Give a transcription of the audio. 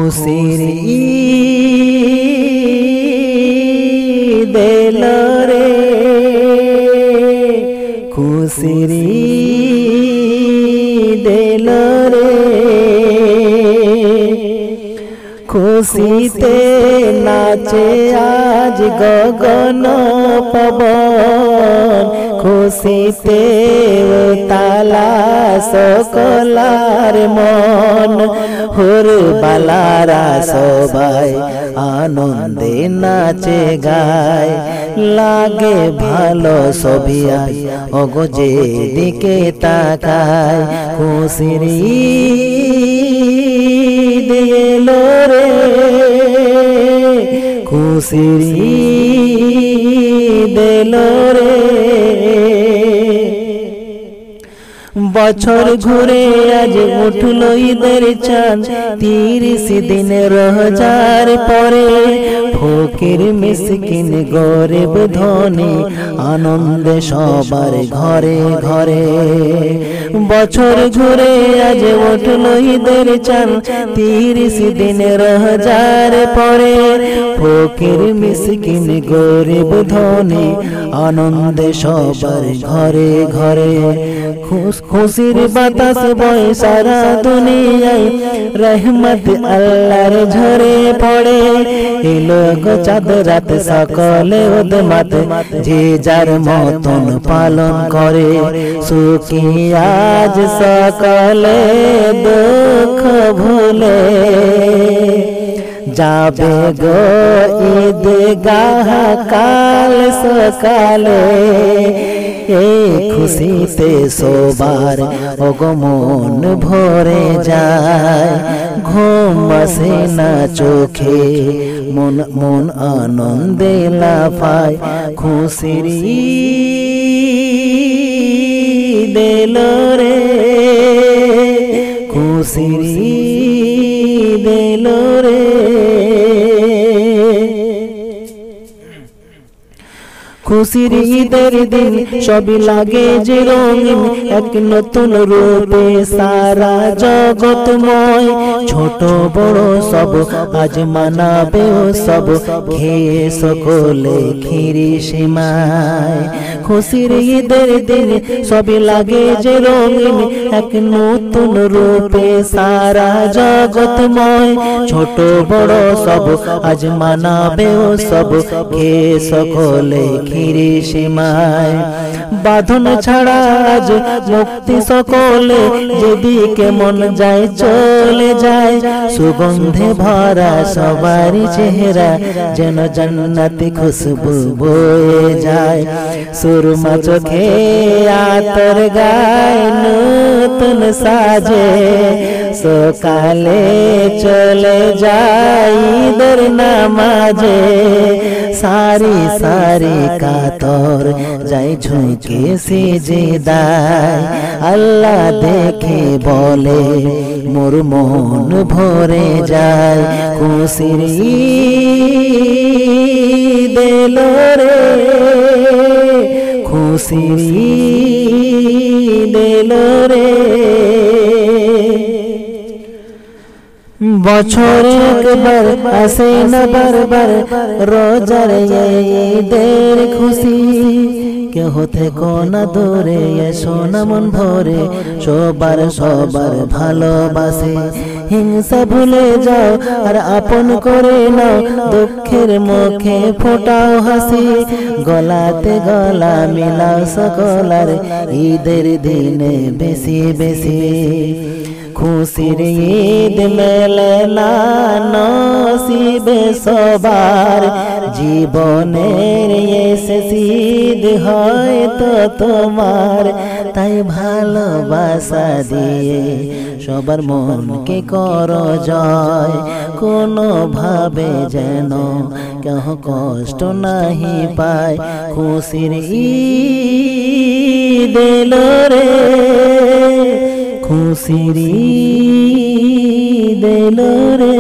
খুশির ঈদ এলো রে, খুশির ঈদ এলো রে। খুশিতে নাচে আজ গগন পবন, খুশিতে তালা সকলার মন। হুর বালারা সবাই আনন্দে নাচে গায়, লাগে ভালো সবিয়াই ওগো যেদিকে তাকায়। খুশির ঈদ এলো রে, খুশির ঈদ এলো রে। বছর ঘুরে আজ উঠলো ঈদের চাঁদ, 30 দিন রোজার পরে। ফকির মিসকিন গরিব ধনী আনন্দে সবার ঘরে ঘরে। বছর ঘুরে আজ উঠলো ঈদের চাঁদ, 30 দিন রোজার পরে। ফকির মিসকিন গরিব ধনী আনন্দে সবার ঘরে ঘরে। খুশির বাতাস বয় সারা দুনিয়ায়, রহমত আল্লাহর ঝরে পড়ে। এলো গো চাঁদ রাত সকলে উদমাত, যে যার মতন পালন করে। সুখী আজ সকলে দুঃখ ভুলে, যাবে গো ঈদ গাহ কাল সকালে। এই খুশিতে সবার ওগো মন ভরে যায়, ঘুম আসে না চোখে মন মন আনন্দে লাফায়। খুশির ঈদ এলো রে, খুশির ঈদ এলো রে। খুশির ঈদের দিন সবই লাগে যে রঙিন, এক নতুন রূপে সারা জগৎময়। ছোট বড় সব আজ মানাবে সব, খেয়ে সকলে খিরি সীমায়। খুশির ঈদের দিন সবই লাগে যে রঙিন, এক নতুন রূপে সারা জগৎময়। ছোট বড় সব আজ মানাবে সব, খেয়ে সকলে খিরি সীমায়। বাঁধন ছাড়া আজ মুক্তি সকলে, যেদিকে মন যায় চলে যায়। সুগন্ধে ভরা সবারই চেহারা, যেন জান্নাতি খুশবু বয়ে যায়। সুরমা চোখে আতর গায় নতুন সাজে, সকালে চলে যায় ঈদের নামাজে। সারি সারি কাতর যাই ঝুঁকে সিজদায়, আল্লাহ দেখে বলে মোর মন ভরে যায়। খুশির ঈদ এলো রে, খুশির ঈদ এলো রে। বছরে একবার আসে না বারবার, রোজার ঈদের খুশি। কেহ থেকো না দূরে, এসো না মন ভরে, সবার সবার ভালোবাসে। হিংসা ভুলে যাও আর আপন করে নাও, দুঃখের মুখে ফোটাও হাসি। গলাতে গলা মিলাও সকলার, ঈদের দিনে বেশি বেশি। খুশির ঈদ মেলে না নসিবে সবার, জীবনের শেষ ঈদ হয়তো তোমার। তাই ভালোবাসা দিয়ে সবার মনকে করো জয়, কোনো ভাবে যেন কেহ কষ্ট নাহি পায়। খুশির ঈদ এলো রে, খুশির ঈদ এলো রে।